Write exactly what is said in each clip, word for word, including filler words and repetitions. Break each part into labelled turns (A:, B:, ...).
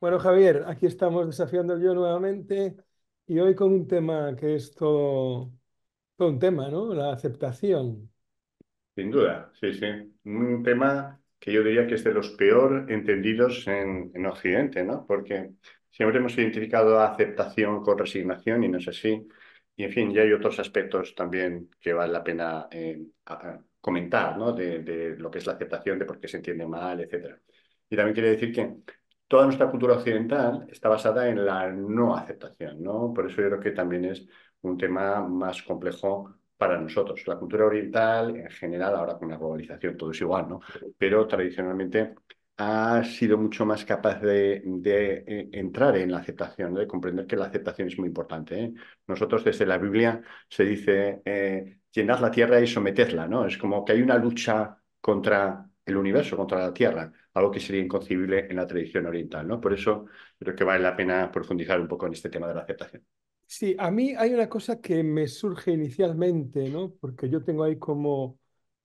A: Bueno, Javier, aquí estamos desafiando el yo nuevamente y hoy con un tema que es todo, todo un tema, ¿no? La aceptación.
B: Sin duda, sí, sí. Un tema que yo diría que es de los peor entendidos en, en Occidente, ¿no? Porque siempre hemos identificado aceptación con resignación y no es así. Y en fin, ya hay otros aspectos también que vale la pena eh, a- a comentar, ¿no? De, de lo que es la aceptación, de por qué se entiende mal, etcétera. Y también quiere decir que toda nuestra cultura occidental está basada en la no aceptación, ¿no? Por eso yo creo que también es un tema más complejo para nosotros. La cultura oriental, en general, ahora con la globalización todo es igual, ¿no? Pero tradicionalmente ha sido mucho más capaz de, de, eh, entrar en la aceptación, ¿no? De comprender que la aceptación es muy importante, ¿eh? Nosotros desde la Biblia se dice, eh, llenad la tierra y sometedla, ¿no? Es como que hay una lucha contra el universo, contra la tierra, algo que sería inconcebible en la tradición oriental, ¿no? Por eso creo que vale la pena profundizar un poco en este tema de la aceptación.
A: Sí, a mí hay una cosa que me surge inicialmente, ¿no? Porque yo tengo ahí como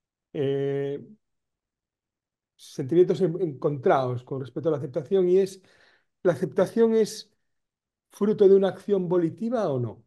A: eh, sentimientos en- encontrados con respecto a la aceptación y es, ¿la aceptación es fruto de una acción volitiva o no?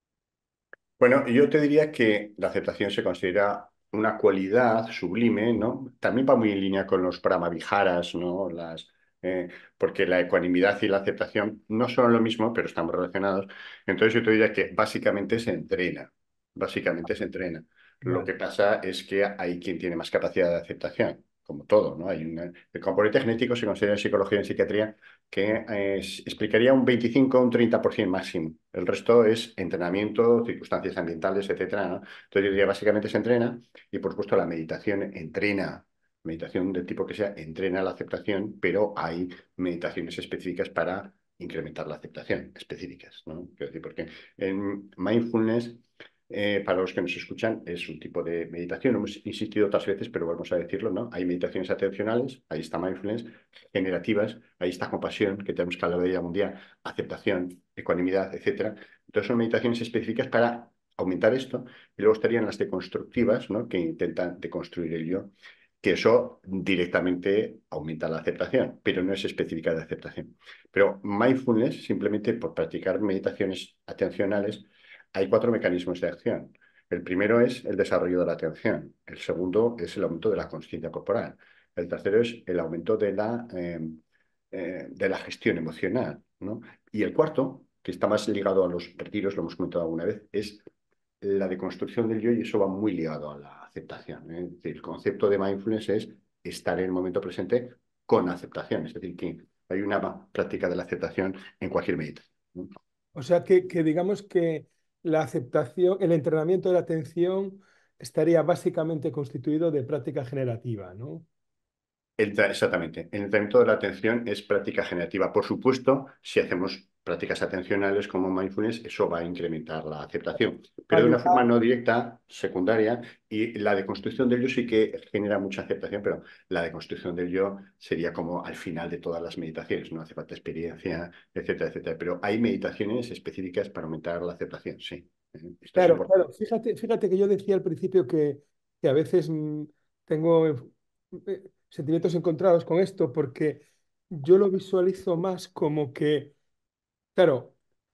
B: Bueno, yo te diría que la aceptación se considera una cualidad sublime, ¿no? También va muy en línea con los Brahmaviharas, ¿no? Las, eh, porque la ecuanimidad y la aceptación no son lo mismo, pero están relacionados. Entonces yo te diría que básicamente se entrena, básicamente se entrena. Lo
A: Vale.
B: que pasa es que hay quien tiene más capacidad de aceptación, como todo, ¿no? Hay una- el componente genético se considera en psicología y en psiquiatría que eh, s- explicaría un veinticinco o un treinta por ciento máximo. El resto es entrenamiento, circunstancias ambientales, etcétera, ¿no? Entonces, yo diría, básicamente se entrena y, por supuesto, la meditación entrena, meditación del tipo que sea, entrena la aceptación, pero hay meditaciones específicas para incrementar la aceptación, específicas, ¿no? Quiero decir, porque en mindfulness, eh, para los que nos escuchan, es un tipo de meditación. Hemos insistido otras veces, pero vamos a decirlo, ¿no? Hay meditaciones atencionales, ahí está mindfulness, generativas, ahí está compasión, que tenemos que hablar de ella mundial, aceptación, ecuanimidad, etcétera. Entonces son meditaciones específicas para aumentar esto y luego estarían las deconstructivas, ¿no? Que intentan deconstruir el yo, que eso directamente aumenta la aceptación, pero no es específica de aceptación. Pero mindfulness, simplemente por practicar meditaciones atencionales, hay cuatro mecanismos de acción. El primero es el desarrollo de la atención, el segundo es el aumento de la conciencia corporal, el tercero es el aumento de la, eh, eh, de la gestión emocional, ¿no? Y el cuarto, que está más ligado a los retiros, lo hemos comentado alguna vez, es la deconstrucción del yo y eso va muy ligado a la aceptación, ¿eh? Es decir, el concepto de mindfulness es estar en el momento presente con aceptación, es decir, que hay una práctica de la aceptación en cualquier meditación, ¿no?
A: O sea que, que digamos que la aceptación, el entrenamiento de la atención estaría básicamente constituido de práctica generativa, ¿no?
B: El tra- exactamente. El entrenamiento de la atención es práctica generativa. Por supuesto, si hacemos prácticas atencionales como mindfulness, eso va a incrementar la aceptación, pero de una forma
A: Ayudar.
B: no directa, secundaria, y la deconstrucción del yo sí que genera mucha aceptación, pero la deconstrucción del yo sería como al final de todas las meditaciones, no hace falta experiencia, etcétera, etcétera. Pero hay meditaciones específicas para aumentar la aceptación, sí. ¿Eh? Esto es
A: Claro,
B: importante.
A: claro. Fíjate, fíjate que yo decía al principio que, que a veces mm, tengo eh, sentimientos encontrados con esto porque yo lo visualizo más como que, claro,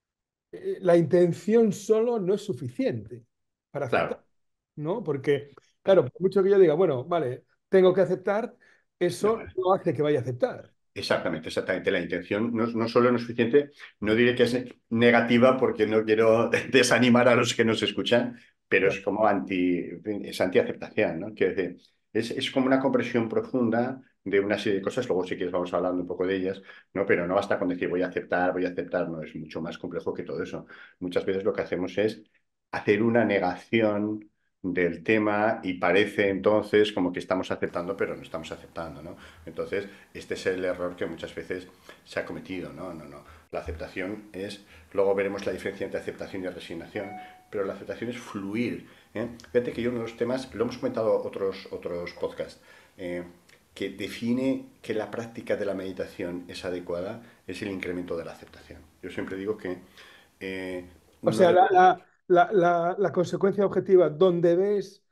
A: eh, la intención solo no es suficiente para aceptar,
B: Claro.
A: ¿no? Porque, claro, por mucho que yo diga, bueno, vale, tengo que aceptar,
B: No,
A: eso no hace que vaya a aceptar.
B: exactamente, exactamente. La intención no, no solo no es suficiente, no diré que es negativa porque no quiero desanimar a los que nos escuchan, pero es como anti, es anti-aceptación, ¿no? Quiero decir, es, es como una compresión profunda de una serie de cosas, luego si quieres vamos hablando un poco de ellas, ¿no? Pero no basta con decir voy a aceptar, voy a aceptar, no, es mucho más complejo que todo eso. Muchas veces lo que hacemos es hacer una negación del tema y parece entonces como que estamos aceptando, pero no estamos aceptando, ¿no? Entonces, este es el error que muchas veces se ha cometido. No, no, no. La aceptación es, luego veremos la diferencia entre aceptación y resignación, pero la aceptación es fluir, ¿eh? Fíjate que yo uno de los temas, lo hemos comentado otros, otros podcasts, eh, que define que la práctica de la meditación es adecuada, es el incremento de la aceptación. Yo siempre digo que eh,
A: O
B: uno
A: sea,
B: de
A: la,
B: los...
A: la, la, la, la consecuencia objetiva, donde ves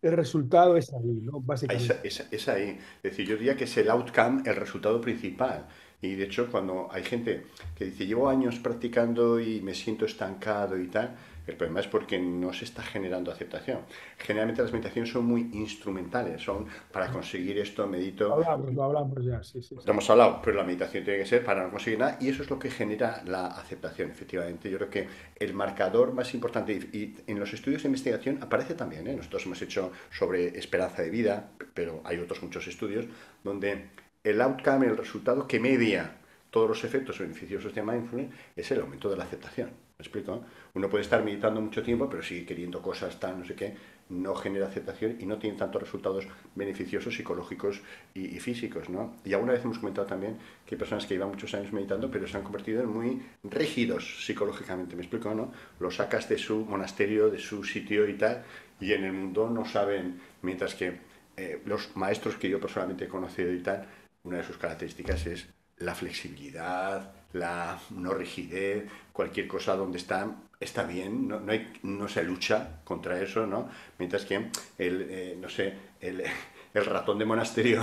A: el resultado es ahí, ¿no?
B: Es,
A: Básicamente.
B: es- es ahí. Es decir, yo diría que es el outcome, el resultado principal. Y de hecho, cuando hay gente que dice, llevo años practicando y me siento estancado y tal, el problema es porque no se está generando aceptación. Generalmente las meditaciones son muy instrumentales, son para conseguir esto,
A: Lo
B: medito.
A: hablamos, lo hablamos ya, sí, sí,
B: Lo
A: sí.
B: hemos hablado, pero la meditación tiene que ser para no conseguir nada y eso es lo que genera la aceptación, efectivamente. Yo creo que el marcador más importante, y, y en los estudios de investigación aparece también, ¿eh? Nosotros hemos hecho sobre esperanza de vida, pero hay otros muchos estudios donde el outcome, el resultado que media todos los efectos beneficiosos de mindfulness es el aumento de la aceptación. ¿Me explico? Uno puede estar meditando mucho tiempo, pero sigue queriendo cosas tan, no sé qué, no genera aceptación y no tiene tantos resultados beneficiosos psicológicos y, y físicos, ¿no? Y alguna vez hemos comentado también que hay personas que llevan muchos años meditando, pero se han convertido en muy rígidos psicológicamente, ¿me explico, no? Los sacas de su monasterio, de su sitio y tal, y en el mundo no saben, mientras que eh, los maestros que yo personalmente he conocido y tal, una de sus características es la flexibilidad, la no rigidez, cualquier cosa donde están está bien, no, no, hay, no se lucha contra eso, ¿no? Mientras que el, eh, no sé, el, el ratón de monasterio,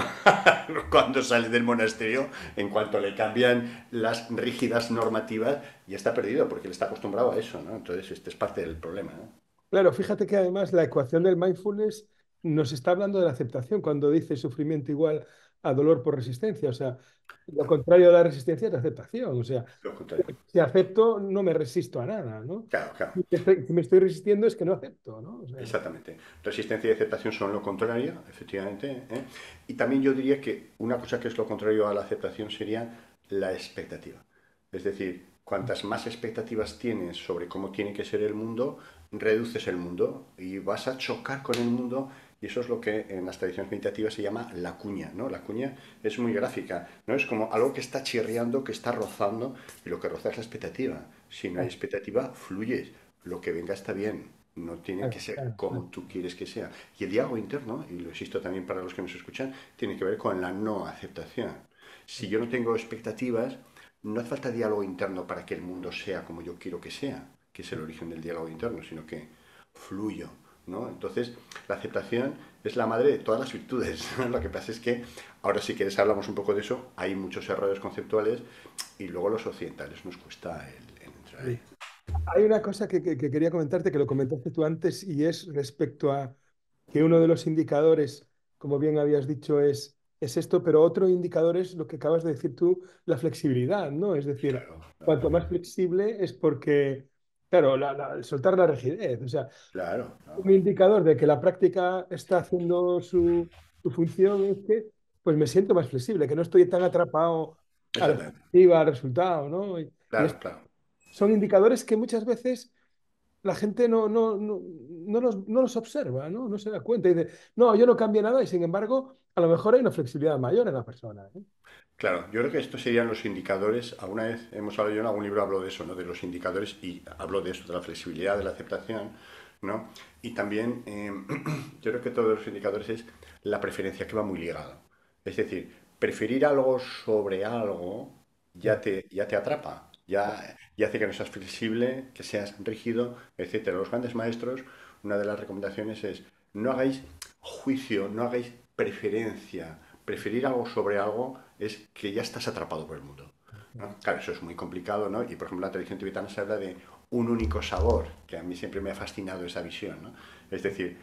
B: cuando sale del monasterio, en cuanto le cambian las rígidas normativas, ya está perdido, porque él está acostumbrado a eso, ¿no? Entonces, este es parte del problema, ¿no?
A: Claro, fíjate que además la ecuación del mindfulness nos está hablando de la aceptación cuando dice sufrimiento igual a dolor por resistencia. O sea, lo contrario de la resistencia es la aceptación. O sea,
B: Lo contrario.
A: si acepto, no me resisto a nada, ¿no?
B: Claro, claro.
A: Si estoy- si me estoy resistiendo es que no acepto, ¿no? O sea,
B: Exactamente. Resistencia y aceptación son lo contrario, efectivamente. ¿eh? Y también yo diría que una cosa que es lo contrario a la aceptación sería la expectativa. Es decir, cuantas más expectativas tienes sobre cómo tiene que ser el mundo, reduces el mundo y vas a chocar con el mundo. Y eso es lo que en las tradiciones meditativas se llama la cuña, ¿no? La cuña es muy gráfica, ¿no? Es como algo que está chirriando, que está rozando, y lo que roza es la expectativa. Si no hay expectativa, fluyes. Lo que venga está bien, no tiene que
A: claro,
B: ser
A: claro, claro.
B: como tú quieres que sea. Y el diálogo interno, y lo insisto también para los que nos escuchan, tiene que ver con la no aceptación. Si yo no tengo expectativas, no hace falta diálogo interno para que el mundo sea como yo quiero que sea, que es el origen del diálogo interno, sino que fluyo, ¿no? Entonces, la aceptación es la madre de todas las virtudes. Lo que pasa es que, ahora si quieres hablamos un poco de eso, hay muchos errores conceptuales y luego los occidentales nos cuesta el, el entrar ahí.
A: Sí. Hay una cosa que, que- que quería comentarte, que lo comentaste tú antes, y es respecto a que uno de los indicadores, como bien habías dicho, es, es esto, pero otro indicador es lo que acabas de decir tú, la flexibilidad, ¿no? Es decir,
B: Claro, claro,
A: cuanto más flexible es porque, claro, la- la- el soltar la rigidez, o sea,
B: claro, claro.
A: un indicador de que la práctica está haciendo su, su función es que, pues me siento más flexible, que no estoy tan atrapado a la
B: Exactamente.
A: expectativa, al resultado, ¿no? Y, y
B: Claro,
A: es-
B: claro.
A: son indicadores que muchas veces la gente no, no, no, no los, no los observa, ¿no? No se da cuenta y dice, no, yo no cambié nada y sin embargo, a lo mejor hay una flexibilidad mayor en la persona, ¿eh?
B: Claro, yo creo que estos serían los indicadores. Alguna vez hemos hablado, yo en algún libro hablo de eso, ¿no? De los indicadores y hablo de eso, de la flexibilidad, de la aceptación, ¿no? Y también eh, yo creo que todos los indicadores es la preferencia que va muy ligado. Es decir, preferir algo sobre algo ya te, ya te atrapa, ya, ya hace que no seas flexible, que seas rígido, etcétera. Los grandes maestros, una de las recomendaciones es no hagáis juicio, no hagáis preferencia. Preferir algo sobre algo es que ya estás atrapado por el mundo, ¿no? Claro, eso es muy complicado, ¿no? Y por ejemplo, en la tradición tibetana se habla de un único sabor, que a mí siempre me ha fascinado esa visión, ¿no? Es decir,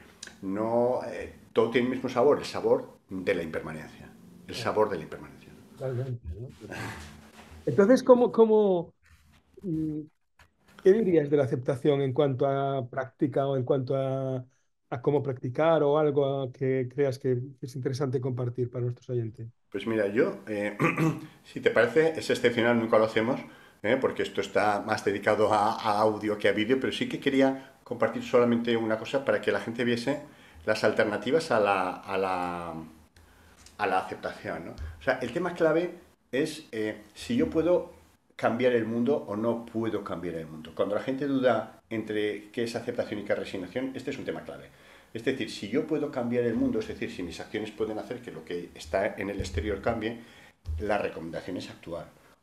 B: no eh, todo tiene el mismo sabor, el sabor de la impermanencia, el sabor de la impermanencia.
A: Totalmente, ¿no? Totalmente. Entonces, ¿cómo, cómo, mm, qué dirías de la aceptación en cuanto a práctica o en cuanto a, a cómo practicar o algo que creas que es interesante compartir para nuestros oyentes?
B: Pues mira, yo, eh, si te parece, es excepcional, nunca lo hacemos, ¿eh? Porque esto está más dedicado a, a audio que a vídeo, pero sí que quería compartir solamente una cosa para que la gente viese las alternativas a la, a la, a la aceptación, ¿no? O sea, el tema clave es eh, si yo puedo cambiar el mundo o no puedo cambiar el mundo. Cuando la gente duda entre qué es aceptación y qué es resignación, este es un tema clave. Es decir, si yo puedo cambiar el mundo, es decir, si mis acciones pueden hacer que lo que está en el exterior cambie, la recomendación es actuar.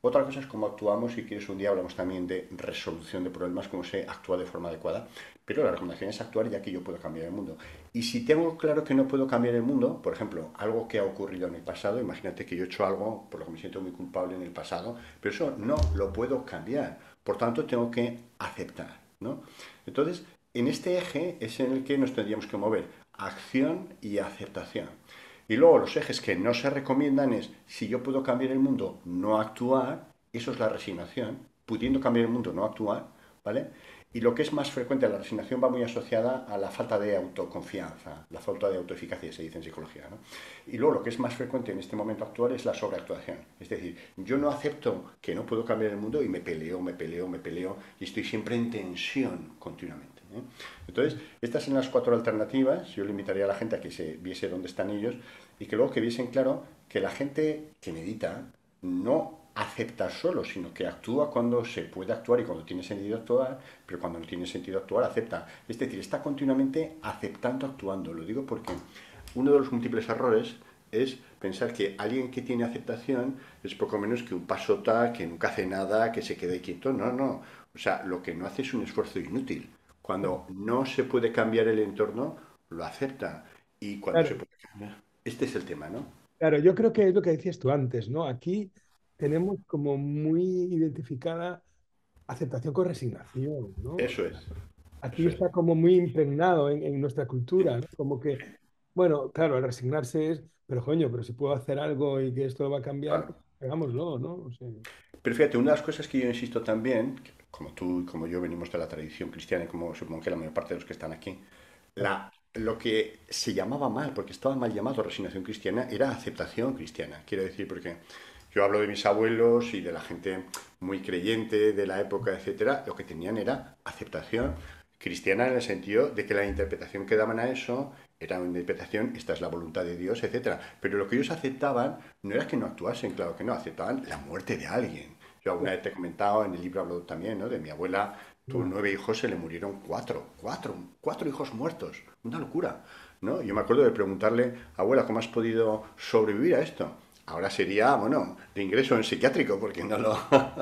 B: Otra cosa es cómo actuamos, si quieres un día hablamos también de resolución de problemas, cómo se actúa de forma adecuada, pero la recomendación es actuar ya que yo puedo cambiar el mundo. Y si tengo claro que no puedo cambiar el mundo, por ejemplo, algo que ha ocurrido en el pasado, imagínate que yo he hecho algo por lo que me siento muy culpable en el pasado, pero eso no lo puedo cambiar, por tanto tengo que aceptar, ¿no? Entonces, en este eje es en el que nos tendríamos que mover, acción y aceptación. Y luego los ejes que no se recomiendan es, si yo puedo cambiar el mundo, no actuar, eso es la resignación, pudiendo cambiar el mundo, no actuar, ¿vale? Y lo que es más frecuente, la resignación va muy asociada a la falta de autoconfianza, la falta de autoeficacia, se dice en psicología, ¿no? Y luego lo que es más frecuente en este momento actual es la sobreactuación. Es decir, yo no acepto que no puedo cambiar el mundo y me peleo, me peleo, me peleo y estoy siempre en tensión continuamente, ¿eh? Entonces, estas son las cuatro alternativas. Yo le invitaría a la gente a que se viese dónde están ellos y que luego que viesen claro que la gente que medita no acepta solo, sino que actúa cuando se puede actuar y cuando tiene sentido actuar, pero cuando no tiene sentido actuar, acepta. Es decir, está continuamente aceptando, actuando. Lo digo porque uno de los múltiples errores es pensar que alguien que tiene aceptación es poco menos que un pasota, que nunca hace nada, que se queda quieto. No, no. O sea, lo que no hace es un esfuerzo inútil. Cuando no se puede cambiar el entorno, lo acepta. Y cuando se
A: Claro,
B: puede cambiar. Este es el tema, ¿no?
A: claro, yo creo que es lo que decías tú antes, ¿no? Aquí tenemos como muy identificada aceptación con resignación, ¿no?
B: Eso es.
A: Aquí
B: Eso es.
A: está como muy impregnado en, en nuestra cultura, ¿no? Como que, bueno, claro, el resignarse es, pero coño, pero si puedo hacer algo y que esto va a cambiar, pues
B: Claro.
A: hagámoslo, ¿no? O sea,
B: Pero fíjate, una de las cosas que yo insisto también, que como tú y como yo venimos de la tradición cristiana y como supongo que la mayor parte de los que están aquí,
A: claro,
B: la, lo que se llamaba mal, porque estaba mal llamado resignación cristiana, era aceptación cristiana. Quiero decir, porque yo hablo de mis abuelos y de la gente muy creyente de la época, etcétera, lo que tenían era aceptación cristiana en el sentido de que la interpretación que daban a eso era una interpretación, esta es la voluntad de Dios, etcétera. Pero lo que ellos aceptaban no era que no actuasen, claro que no, aceptaban la muerte de alguien. Yo alguna vez te he comentado, en el libro hablo también, ¿no? De mi abuela, tuvo
A: no,
B: nueve hijos, se le murieron cuatro, cuatro, cuatro hijos muertos, una locura, ¿no? Yo me acuerdo de preguntarle, abuela, ¿cómo has podido sobrevivir a esto? Ahora sería, bueno, de ingreso en psiquiátrico, porque no lo...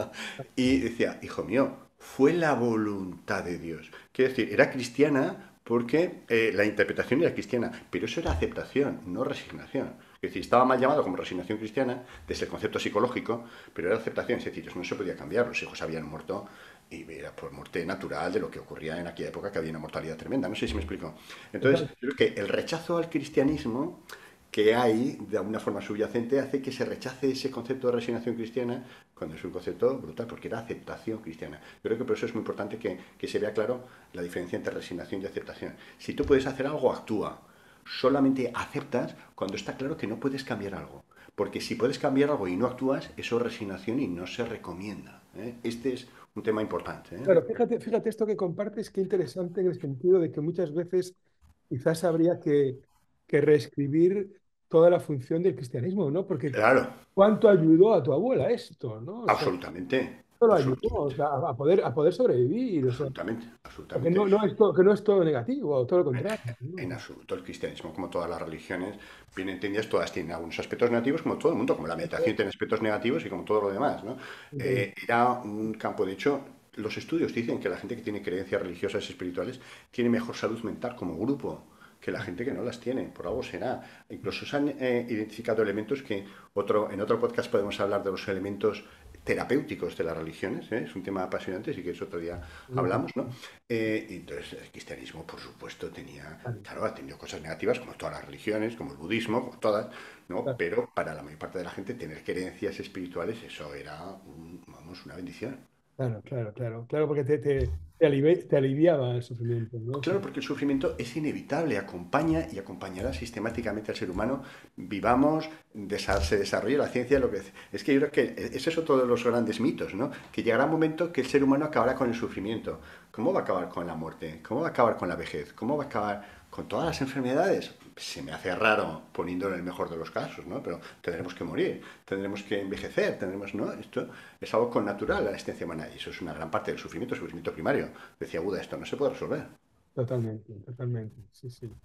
B: y decía, hijo mío, fue la voluntad de Dios. Quiero decir, era cristiana porque eh, la interpretación era cristiana, pero eso era aceptación, no resignación. Es decir, estaba mal llamado como resignación cristiana desde el concepto psicológico, pero era aceptación, es decir, eso no se podía cambiar, los hijos habían muerto y era por muerte natural de lo que ocurría en aquella época, que había una mortalidad tremenda. No sé si me explico. Entonces,
A: total-
B: yo creo que el rechazo al cristianismo que hay de alguna forma subyacente hace que se rechace ese concepto de resignación cristiana cuando es un concepto brutal, porque era aceptación cristiana. Yo creo que por eso es muy importante que, que se vea claro la diferencia entre resignación y aceptación. Si tú puedes hacer algo, actúa. Solamente aceptas cuando está claro que no puedes cambiar algo. Porque si puedes cambiar algo y no actúas, eso es resignación y no se recomienda, ¿eh? Este es un tema importante, ¿eh?
A: claro, fíjate, fíjate esto que compartes, qué interesante en el sentido de que muchas veces quizás habría que, que reescribir toda la función del cristianismo, ¿no? Porque
B: Claro,
A: ¿cuánto ayudó a tu abuela esto, ¿no? O sea,
B: absolutamente,
A: esto lo ayudó, o
B: absolutamente,
A: sea, a a poder, a poder sobrevivir, o sea,
B: absolutamente,
A: que
B: absolutamente.
A: no, no es todo, que no es todo negativo, todo lo contrario,
B: En
A: ¿no?
B: absoluto, el cristianismo, como todas las religiones, bien entendidas, todas tienen algunos aspectos negativos, como todo el mundo, como la meditación tiene aspectos negativos y como todo lo demás, ¿no?
A: Entonces,
B: Eh, era un campo, de hecho, los estudios dicen que la gente que tiene creencias religiosas y espirituales tiene mejor salud mental como grupo que la gente que no las tiene, por algo será. Incluso se han eh, identificado elementos que otro, en otro podcast podemos hablar de los elementos terapéuticos de las religiones, ¿eh? Es un tema apasionante, así que es otro día hablamos, ¿no? Eh, y entonces el cristianismo, por supuesto, tenía, claro, ha tenido cosas negativas, como todas las religiones, como el budismo, como todas, ¿no? Pero para la mayor parte de la gente tener creencias espirituales, eso era, un, vamos, una bendición.
A: claro, claro, claro, claro, porque te, te, te alivi- te aliviaba el sufrimiento, ¿no?
B: Claro,
A: Sí,
B: porque el sufrimiento es inevitable, acompaña y acompañará sistemáticamente al ser humano. Vivamos, desa- se desarrolle la ciencia, lo que es. Es que yo creo que ese es otro de los grandes mitos, ¿no? Que llegará un momento que el ser humano acabará con el sufrimiento. ¿Cómo va a acabar con la muerte? ¿Cómo va a acabar con la vejez? ¿Cómo va a acabar con todas las enfermedades? Se me hace raro poniéndolo en el mejor de los casos, ¿no? Pero tendremos que morir, tendremos que envejecer, tendremos, ¿no? Esto es algo con natural, la existencia humana. Y eso es una gran parte del sufrimiento, el sufrimiento primario. Decía Buda, esto no se puede resolver.
A: totalmente, totalmente, sí, sí.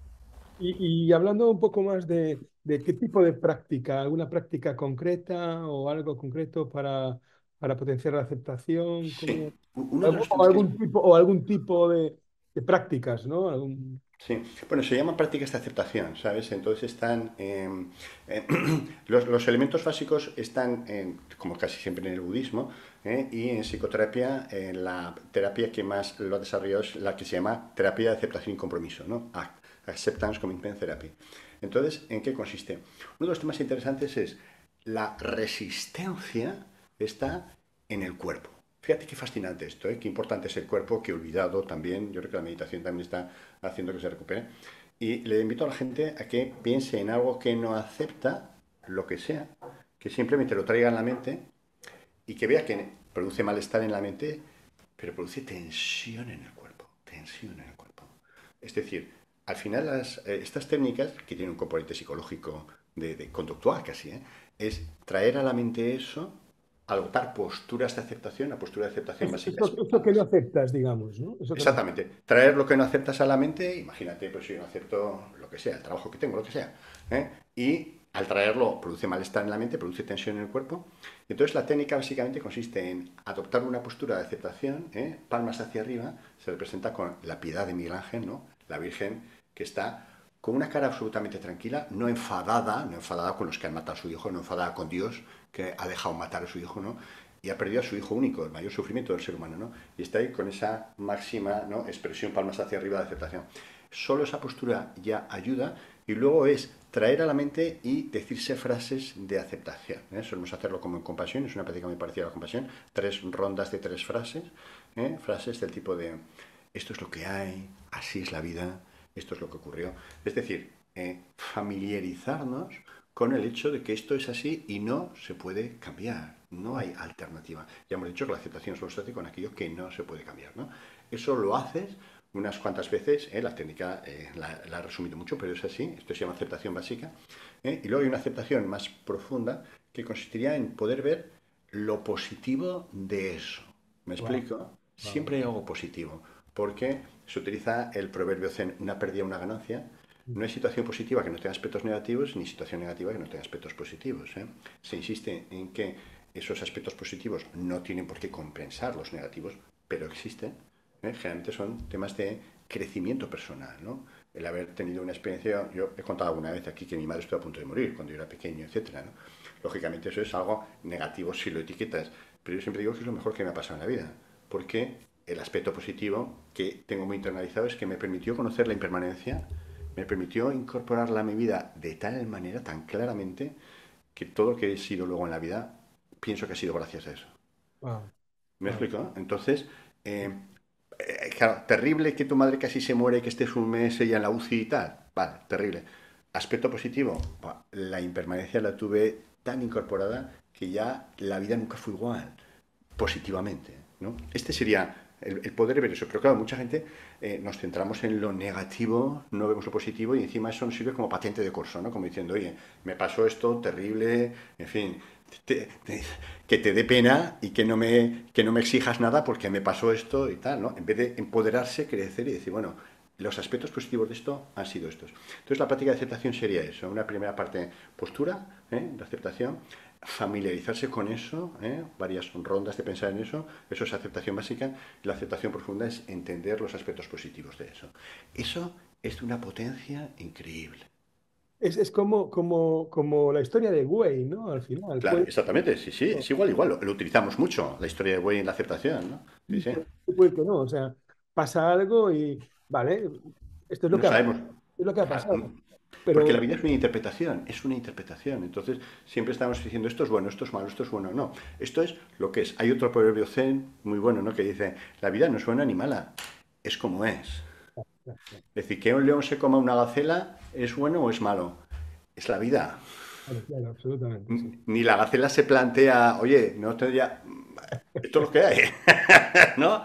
A: Y, y hablando un poco más de, de qué tipo de práctica, alguna práctica concreta o algo concreto para, para potenciar la aceptación,
B: Sí,
A: como,
B: u- uno de
A: algún-
B: los
A: o
B: temas que es.
A: algún tipo, o algún tipo de, de prácticas, ¿no? Algún-
B: Sí, bueno, se llaman prácticas de aceptación, ¿sabes? Entonces están, eh, eh, los, los elementos básicos están, en, como casi siempre en el budismo, ¿eh? Y en psicoterapia, eh, la terapia que más lo ha desarrollado es la que se llama terapia de aceptación y compromiso, ¿no? A- Acceptance Commitment Therapy. Entonces, ¿en qué consiste? Uno de los temas interesantes es la resistencia está en el cuerpo. Fíjate qué fascinante esto, ¿eh? Qué importante es el cuerpo, qué olvidado también. Yo creo que la meditación también está haciendo que se recupere. Y le invito a la gente a que piense en algo que no acepta, lo que sea, que simplemente lo traiga en la mente y que vea que produce malestar en la mente, pero produce tensión en el cuerpo, tensión en el cuerpo. Es decir, al final las, eh, estas técnicas, que tienen un componente psicológico, de, de conductual casi, ¿eh? Es traer a la mente eso, adoptar posturas de aceptación. La postura de aceptación
A: es-
B: básica
A: eso,
B: es
A: eso que no aceptas, digamos, ¿no? Eso que no,
B: exactamente. Traer lo que no aceptas a la mente, imagínate, pues si yo no acepto lo que sea, el trabajo que tengo, lo que sea, ¿eh? Y al traerlo produce malestar en la mente, produce tensión en el cuerpo. Entonces la técnica básicamente consiste en adoptar una postura de aceptación, ¿eh? Palmas hacia arriba, se representa con la piedad de Miguel Ángel, ¿no? La Virgen que está con una cara absolutamente tranquila, no enfadada, no enfadada con los que han matado a su hijo, no enfadada con Dios, que ha dejado matar a su hijo, ¿no? Y ha perdido a su hijo único, el mayor sufrimiento del ser humano, ¿no? Y está ahí con esa máxima, ¿no? Expresión palmas hacia arriba de aceptación. Solo esa postura ya ayuda y luego es traer a la mente y decirse frases de aceptación, ¿eh? Solemos hacerlo como en compasión, es una práctica muy parecida a la compasión, tres rondas de tres frases, ¿eh? Frases del tipo de esto es lo que hay, así es la vida, esto es lo que ocurrió. Es decir, eh, familiarizarnos con el hecho de que esto es así y no se puede cambiar, no hay alternativa. Ya hemos dicho que la aceptación solo se hace con aquello que no se puede cambiar, ¿no? Eso lo haces unas cuantas veces, ¿eh? La técnica eh, la, la, he resumido mucho, pero es así, esto se llama aceptación básica, ¿eh? Y luego hay una aceptación más profunda que consistiría en poder ver lo positivo de eso. ¿Me
A: wow,
B: explico?
A: wow.
B: Siempre hay algo positivo, porque se utiliza el proverbio zen, una pérdida, una ganancia. No hay situación positiva que no tenga aspectos negativos, ni situación negativa que no tenga aspectos positivos, ¿eh? Se insiste en que esos aspectos positivos no tienen por qué compensar los negativos, pero existen. ¿Eh? Generalmente son temas de crecimiento personal, ¿no? El haber tenido una experiencia, yo he contado alguna vez aquí que mi madre estuvo a punto de morir cuando yo era pequeño, etcétera, ¿no? Lógicamente eso es algo negativo si lo etiquetas, pero yo siempre digo que es lo mejor que me ha pasado en la vida, porque el aspecto positivo que tengo muy internalizado es que me permitió conocer la impermanencia, me permitió incorporarla a mi vida de tal manera, tan claramente, que todo lo que he sido luego en la vida, pienso que ha sido gracias a eso.
A: Wow,
B: ¿Me
A: wow.
B: explico? Entonces, eh, eh, claro, terrible que tu madre casi se muere y que estés un mes ella en la U C I y tal. Vale, terrible. Aspecto positivo, bah, la impermanencia la tuve tan incorporada que ya la vida nunca fue igual, positivamente, ¿no? Este sería el, el poder ver eso. Pero claro, mucha gente eh, nos centramos en lo negativo, no vemos lo positivo y encima eso nos sirve como patente de corso, ¿no? Como diciendo, oye, me pasó esto terrible, en fin, te, te, que te dé pena y que no, me, que no me exijas nada porque me pasó esto y tal, ¿no? En vez de empoderarse, crecer y decir, bueno, los aspectos positivos de esto han sido estos. Entonces la práctica de aceptación sería eso, una primera parte postura, ¿eh? De aceptación, familiarizarse con eso, ¿eh? Varias rondas de pensar en eso, eso es aceptación básica, y la aceptación profunda es entender los aspectos positivos de eso. Eso es de una potencia increíble.
A: Es, es como, como, como la historia de Güey, ¿no? Al final,
B: Claro,
A: puede,
B: exactamente, sí, sí, es igual, igual, lo, lo utilizamos mucho, la historia de Wayne en la aceptación, ¿no? Sí, sí.
A: puede que no, o sea, pasa algo y, vale, esto es lo
B: No
A: que ha,
B: sabemos.
A: es lo que ha
B: Claro,
A: pasado,
B: porque la
A: pero
B: vida es una interpretación, es una interpretación. Entonces, siempre estamos diciendo esto es bueno, esto es malo, esto es bueno. No, esto es lo que es. Hay otro proverbio zen muy bueno, ¿no? Que dice, la vida no es buena ni mala, es como es. Es decir, que un león se coma una gacela, ¿es bueno o es malo? Es la vida.
A: claro, claro, absolutamente, sí.
B: Ni la gacela se plantea, oye, no te ya... Esto es lo que hay, ¿no?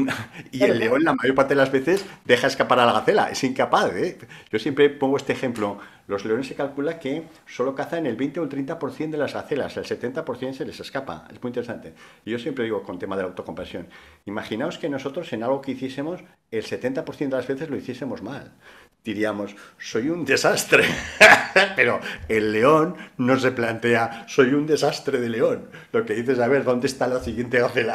B: Y
A: Claro,
B: el
A: claro,
B: león la mayor parte de las veces deja escapar a la gacela, es incapaz, ¿eh? Yo siempre pongo este ejemplo. Los leones se calcula que solo cazan el veinte o el treinta por ciento de las gacelas, el setenta por ciento se les escapa. Es muy interesante. Y yo siempre digo con tema de la autocompasión, imaginaos que nosotros en algo que hiciésemos, el setenta por ciento de las veces lo hiciésemos mal. diríamos, soy un desastre. Pero el león no se plantea, soy un desastre de león. Lo que dices, a ver, ¿dónde está la siguiente gacela?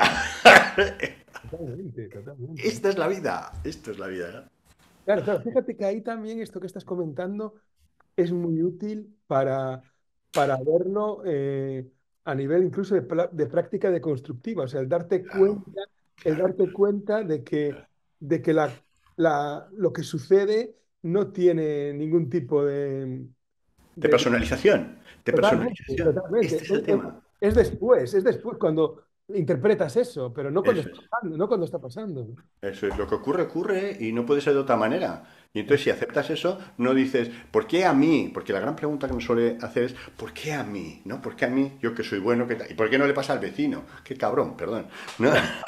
A: Totalmente, totalmente.
B: Esta es la vida, esto es la vida.
A: Claro, claro, fíjate que ahí también esto que estás comentando es muy útil para, para verlo eh, a nivel incluso de, pla- de práctica deconstructiva, o sea, el darte
B: Claro,
A: cuenta, el
B: claro.
A: darte cuenta de que, de que la, la- lo que sucede no tiene ningún tipo de,
B: De
A: de- de-
B: personalización, de
A: Totalmente,
B: personalización.
A: totalmente.
B: Este es
A: Es,
B: el
A: es-
B: tema.
A: es después, es después cuando interpretas eso, pero no cuando
B: Eso
A: está
B: es.
A: pasando, no cuando está pasando.
B: Eso es, lo que ocurre, ocurre y no puede ser de otra manera. Y entonces si aceptas eso, no dices, ¿por qué a mí? Porque la gran pregunta que me suele hacer es, ¿por qué a mí? ¿No? ¿Por qué a mí? Yo que soy bueno, ¿qué tal? ¿Y por qué no le pasa al vecino? Qué cabrón, perdón. No,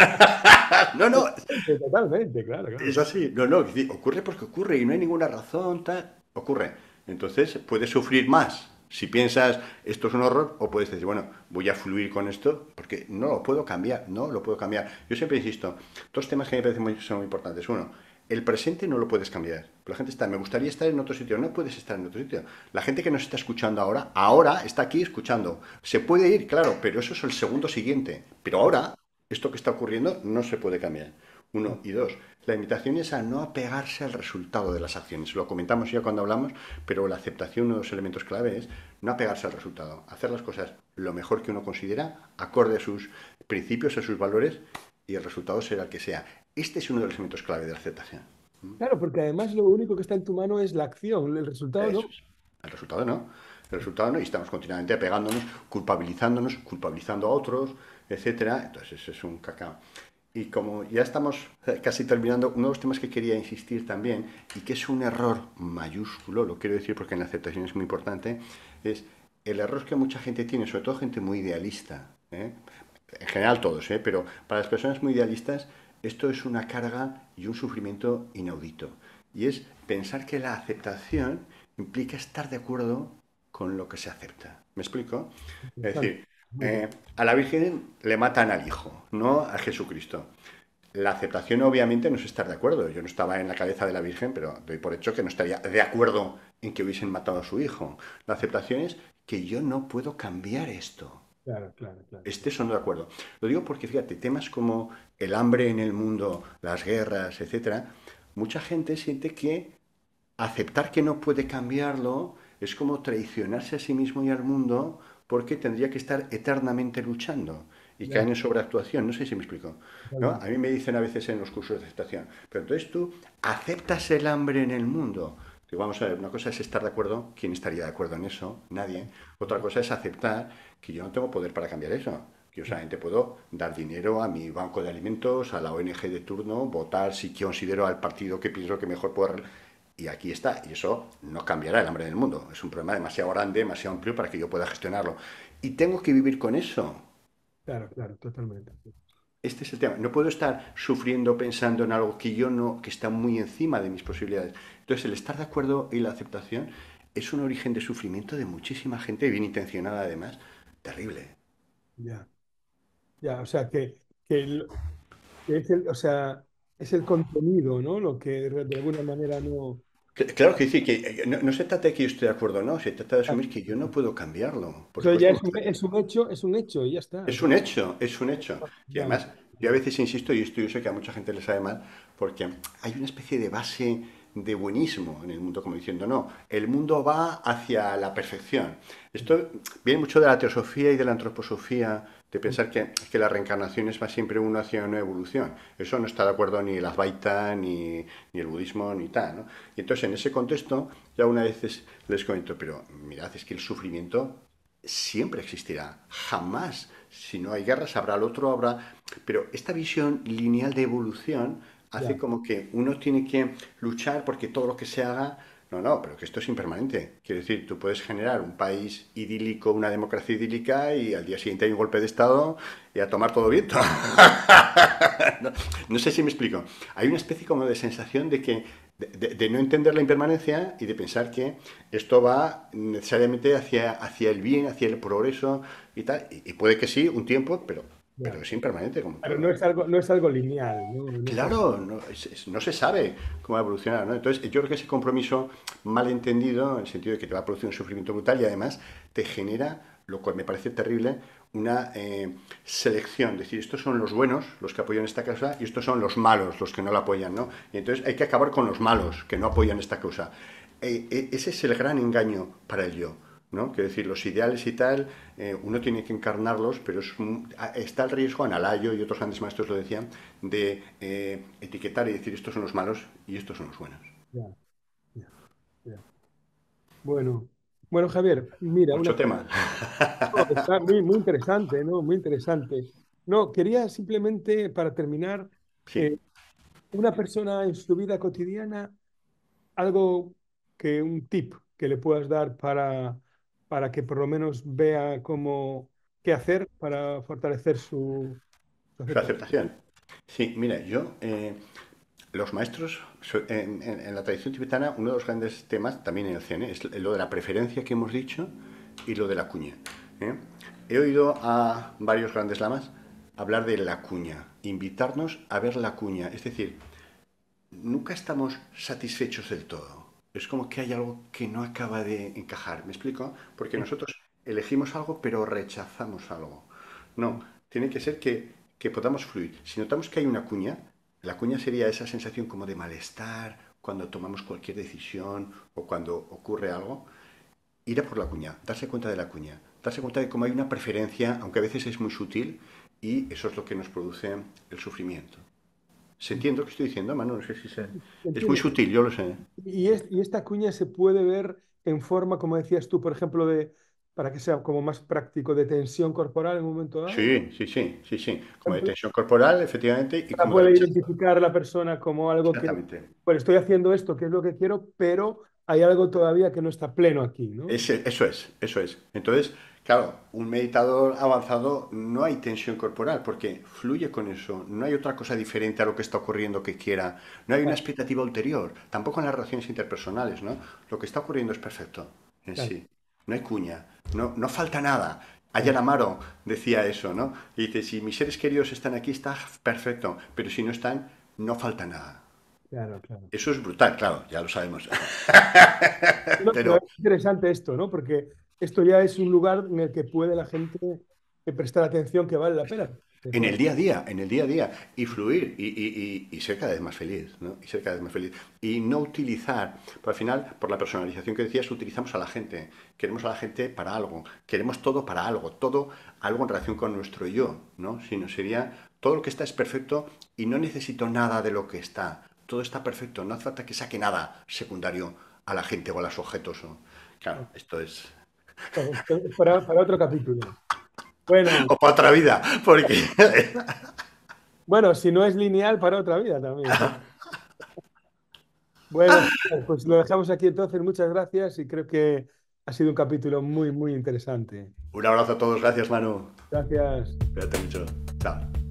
B: no, no,
A: Totalmente, totalmente, claro,
B: es
A: claro.
B: así. No, no, es decir, ocurre porque ocurre y no hay ninguna razón, tal. Ocurre. Entonces puedes sufrir más si piensas esto es un horror o puedes decir, bueno, voy a fluir con esto porque no lo puedo cambiar, no lo puedo cambiar. Yo siempre insisto, dos temas que me parecen muy, son muy importantes. Uno, el presente no lo puedes cambiar. La gente está, me gustaría estar en otro sitio. No puedes estar en otro sitio. La gente que nos está escuchando ahora, ahora está aquí escuchando. Se puede ir, claro, pero eso es el segundo siguiente. Pero ahora, esto que está ocurriendo no se puede cambiar. Uno. Y dos, la invitación es a no apegarse al resultado de las acciones. Lo comentamos ya cuando hablamos, pero la aceptación, uno de los elementos clave es no apegarse al resultado. Hacer las cosas lo mejor que uno considera, acorde a sus principios, a sus valores, y el resultado será el que sea. Este es uno de los elementos clave de la aceptación.
A: Claro, porque además lo único que está en tu mano es la acción, el resultado
B: Eso
A: no.
B: es. El resultado no. El resultado no. Y estamos continuamente apegándonos, culpabilizándonos, culpabilizando a otros, etcétera. Entonces, eso es un cacao. Y como ya estamos eh, casi terminando, uno de los temas que quería insistir también, y que es un error mayúsculo, lo quiero decir porque en la aceptación es muy importante, es el error que mucha gente tiene, sobre todo gente muy idealista, ¿eh? En general todos, ¿eh? Pero para las personas muy idealistas, esto es una carga y un sufrimiento inaudito. Y es pensar que la aceptación implica estar de acuerdo con lo que se acepta. ¿Me explico? Es
A: Interesante,
B: decir,
A: muy
B: eh,
A: interesante.
B: a la Virgen le matan al Hijo, no a Jesucristo. La aceptación obviamente no es estar de acuerdo. Yo no estaba en la cabeza de la Virgen, pero doy por hecho que no estaría de acuerdo en que hubiesen matado a su hijo. La aceptación es que yo no puedo cambiar esto.
A: Claro, claro, claro.
B: Estés o no de acuerdo. Lo digo porque, fíjate, temas como el hambre en el mundo, las guerras, etcétera, mucha gente siente que aceptar que no puede cambiarlo es como traicionarse a sí mismo y al mundo porque tendría que estar eternamente luchando y
A: Ya,
B: caen en sobreactuación. No sé si me explico. ¿No? A
A: totalmente.
B: mí me dicen a veces en los cursos de aceptación, pero entonces tú aceptas el hambre en el mundo. Digo, vamos a ver, una cosa es estar de acuerdo, ¿quién estaría de acuerdo en eso? Nadie. Otra cosa es aceptar que yo no tengo poder para cambiar eso. Que yo solamente puedo dar dinero a mi banco de alimentos, a la O N G de turno, votar si considero al partido que pienso que mejor puedo. Y aquí está, y eso no cambiará el hambre del mundo. Es un problema demasiado grande, demasiado amplio para que yo pueda gestionarlo. Y tengo que vivir con eso.
A: Claro, claro, totalmente.
B: Este es el tema. No puedo estar sufriendo pensando en algo que yo no, que está muy encima de mis posibilidades. Entonces, el estar de acuerdo y la aceptación es un origen de sufrimiento de muchísima gente, bien intencionada además, terrible.
A: Ya, ya, o sea, que, que, el- que es el, o sea, es el contenido, ¿no? Lo que de, de alguna manera no.
B: Claro que sí, que eh, no, no se trata de que yo esté de acuerdo, no, se trata de
A: Ah,
B: asumir que yo no puedo cambiarlo. Por
A: eso ya
B: supuesto,
A: es un, es un hecho, es un hecho y ya está.
B: es un hecho, es un hecho. Y
A: Ya,
B: además, yo a veces insisto, y esto yo sé que a mucha gente le sabe mal, porque hay una especie de base de buenismo en el mundo, como diciendo, no, el mundo va hacia la perfección. Esto viene mucho de la teosofía y de la antroposofía, de pensar que, que la reencarnación es más siempre uno hacia una evolución. Eso no está de acuerdo ni el Advaita, ni, ni el budismo, ni tal, ¿no? Y entonces, en ese contexto, ya una vez les comento, pero mirad, es que el sufrimiento siempre existirá, jamás. Si no hay guerras, habrá el otro, habrá. Pero esta visión lineal de evolución hace
A: ya,
B: como que uno tiene que luchar porque todo lo que se haga. No, no, pero que esto es impermanente. Quiero decir, tú puedes generar un país idílico, una democracia idílica, y al día siguiente hay un golpe de Estado y a tomar todo viento. no, no sé si me explico. Hay una especie como de sensación de que de, de- de no entender la impermanencia y de pensar que esto va necesariamente hacia, hacia el bien, hacia el progreso y tal. Y, y puede que sí, un tiempo, pero pero
A: ya.
B: es impermanente como
A: Pero no
B: todo.
A: es algo, no es algo lineal, ¿no? No es algo-
B: Claro, no, es- es- no se sabe cómo va a evolucionar, ¿no? Entonces, yo creo que ese compromiso malentendido, en el sentido de que te va a producir un sufrimiento brutal y además te genera, lo cual me parece terrible, una eh, selección. Es decir, estos son los buenos, los que apoyan esta causa, y estos son los malos, los que no la apoyan, ¿no? Y entonces hay que acabar con los malos, que no apoyan esta causa. Eh, eh, ese es el gran engaño para el yo. ¿No? Quiero decir, los ideales y tal, eh, uno tiene que encarnarlos, pero es un- a- está el riesgo, Analayo y otros grandes maestros lo decían, de eh, etiquetar y decir estos son los malos y estos son los buenos.
A: Ya, ya, ya. Bueno, bueno, Javier, mira, una
B: Mucho
A: cosa
B: tema.
A: no, que está muy, muy interesante, ¿no? Muy interesante. No, quería simplemente, para terminar,
B: Sí,
A: eh, una persona en su vida cotidiana, algo que un tip que le puedas dar para, para que por lo menos vea cómo, qué hacer para fortalecer su, su
B: su
A: aceptación.
B: aceptación. Sí, mira, yo, eh, los maestros, so- en, en- en la tradición tibetana, uno de los grandes temas, también en el Zen, ¿eh? Es lo de la preferencia que hemos dicho y lo de la cuña. ¿Eh? He oído a varios grandes lamas hablar de la cuña, invitarnos a ver la cuña, es decir, nunca estamos satisfechos del todo. Es como que hay algo que no acaba de encajar. ¿Me explico? Porque nosotros elegimos algo pero rechazamos algo. No, tiene que ser que, que podamos fluir. Si notamos que hay una cuña, la cuña sería esa sensación como de malestar cuando tomamos cualquier decisión o cuando ocurre algo. Ir a por la cuña, darse cuenta de la cuña, darse cuenta de cómo hay una preferencia, aunque a veces es muy sutil, y eso es lo que nos produce el sufrimiento. ¿Se entiende lo que estoy diciendo, Manu? No sé si se... Es muy
A: Entiendo.
B: sutil, yo lo sé.
A: Y, es- y esta cuña se puede ver en forma, como decías tú, por ejemplo, de, para que sea como más práctico, de tensión corporal en un momento dado.
B: Sí, sí, sí, sí, sí.
A: Por
B: Como de
A: ejemplo,
B: tensión corporal, efectivamente, y
A: la
B: como de
A: puede
B: rechazo.
A: identificar la persona como algo que,
B: Exactamente.
A: bueno, estoy haciendo esto, que es lo que quiero, pero hay algo todavía que no está pleno aquí, ¿no?
B: Ese- eso es, eso es. Entonces, claro, un meditador avanzado no hay tensión corporal porque fluye con eso. No hay otra cosa diferente a lo que está ocurriendo que quiera. No hay una
A: Claro,
B: expectativa ulterior. Tampoco en las relaciones interpersonales, ¿no? Lo que está ocurriendo es perfecto en
A: claro,
B: sí. No hay cuña. No, no falta nada. Ayan
A: claro,
B: Amaro decía eso, ¿no? Y dice, si mis seres queridos están aquí, está perfecto. Pero si no están, no falta nada.
A: claro, claro.
B: Eso es brutal, claro, ya lo sabemos.
A: No, pero
B: Pero
A: es interesante esto, ¿no? Porque esto ya es un lugar en el que puede la gente eh, prestar atención que vale la pena.
B: en
A: Atención.
B: el día a día, en el día a día, y fluir y, y- y- y ser cada vez más feliz, ¿no? Y ser cada vez más feliz. Y no utilizar, por al final, por la personalización que decías, utilizamos a la gente. Queremos a la gente para algo. Queremos todo para algo. Todo algo en relación con nuestro yo, ¿no? Sino sería, todo lo que está es perfecto y no necesito nada de lo que está. Todo está perfecto. No hace falta que saque nada secundario a la gente o a los objetos. ¿No? Claro, esto es...
A: Para, para otro capítulo. Bueno,
B: O para otra vida, porque...
A: bueno, si no es lineal, para otra vida también. Bueno, pues lo dejamos aquí entonces. Muchas gracias y creo que ha sido un capítulo muy, muy interesante.
B: Un abrazo a todos, gracias Manu.
A: Gracias.
B: Cuídate mucho. Chao.